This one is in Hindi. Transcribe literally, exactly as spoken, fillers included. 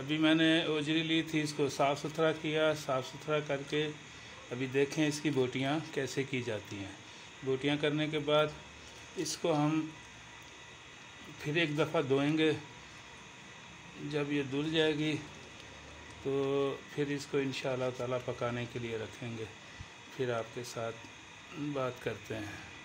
अभी मैंने ओजरी ली थी, इसको साफ़ सुथरा किया। साफ़ सुथरा करके अभी देखें इसकी बोटियाँ कैसे की जाती हैं। बोटियाँ करने के बाद इसको हम फिर एक दफ़ा धोएंगे। जब ये धुल जाएगी तो फिर इसको इंशाअल्लाह ताला पकाने के लिए रखेंगे। फिर आपके साथ बात करते हैं।